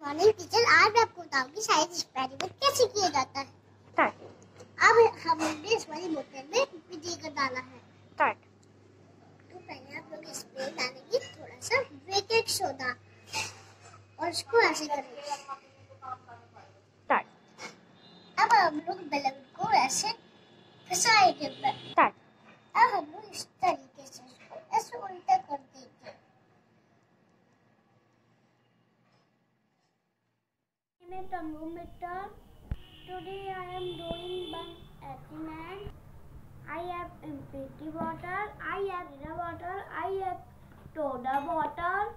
Morning kitchen. आज मैं आपको बताऊंगी शायद एक्सपेरिमेंट कैसे किया जाता है। अब हमने इस वाली बोतल में विनेगर डाला है। तो पहले आप लोग इसमें डालेंगे थोड़ा सा बेकिंग सोडा और इसको ऐसे करेंगे। अब हम लोग बेलन को ऐसे फंसाएंगे। अब हम लोग इस तरीके से इसको ऐसे उल्टा कर देंगे। Thermometer. Today I am doing one experiment. I have empty bottle, I have water bottle, I have soda bottle,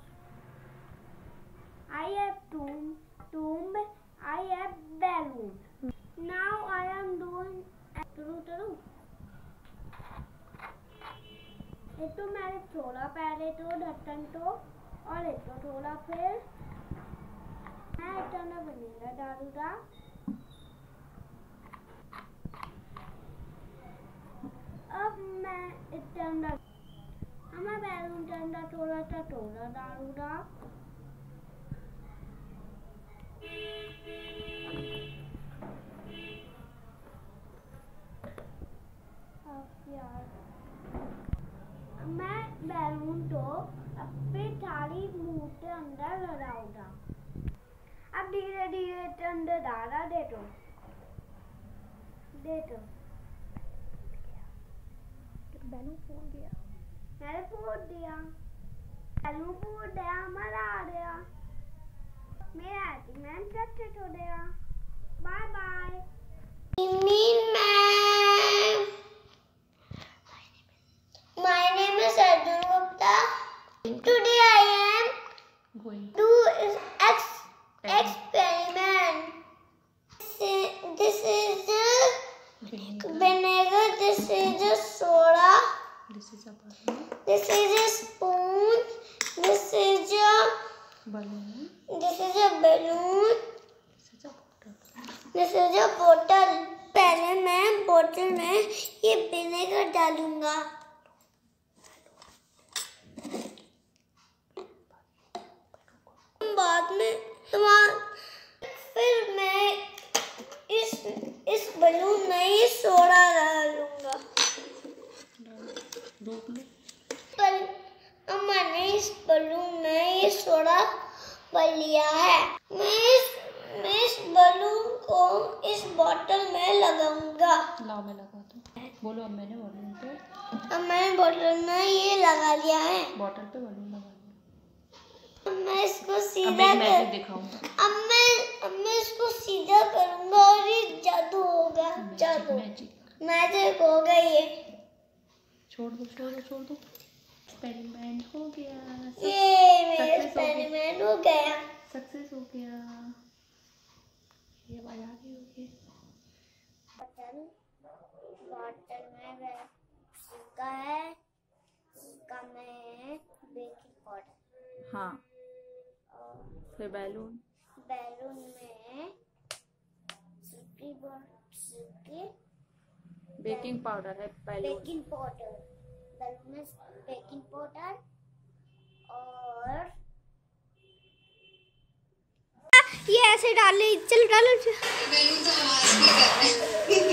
I have tomb, I have balloon. Now I am doing true. ये तो मैंने थोड़ा पहले तो ढक्कन तो और ये तो थोड़ा फिर मैं इतना वनीला डालूंगा। अब मैं इतना हमें बैलून के अंदर थोड़ा सा सोडा डालूंगा। मैं बैलून तो अपने थाली मुंह के अंदर लगाऊंगा। अब धीरे धीरे के अंदर डाला दे दो। बैलून फूट दिया। मैंने फूट दिया। बैलून फूट गया, मजा आ गया। मेरा एक्सपेरिमेंट सक्सेस हो गया। Bye bye. My name is Arjun Gupta. Today I am going to experiment. This is vinegar. This is a soda. This is a bottle. This is a spoon. This is a balloon. This is a balloon. This is a bottle. This is a bottle. पहले मैं बोतल में ये vinegar डालूंगा। बाद में फिर मैं इस बलून में ही सोडा डालूंगा। अब मैंने इस बलून में ये सोडा भर लिया है। मैं इस बलून को इस बोतल में लगाऊंगा। मैं लगा दूं। बोलो अब मैंने बलून पे। अब मैंने बोतल में ये लगा लिया है। बोतल पे बलून लगा। मैं इसको सीधा दिखाऊंगा। अब मैं इसको सीधा करूंगा और ये जादू होगा। जादू मैजिक होगा ये। छोड़ दो। एक्सपेरिमेंट हो गया। ये मेरा एक्सपेरिमेंट हो गया। सक्सेस हो गया। ये आवाज आ रही होगी। बोतल में सिक्का है। सिक्का में बेकिंग पाउडर। हाँ। फिर बैलून में बेकिंग पाउडर है। बेकिंग पाउडर बैलून में बेकिंग पाउडर और ये ऐसे डाले। चलो डालो। बैलून तो आवाज भी कर रहे हैं।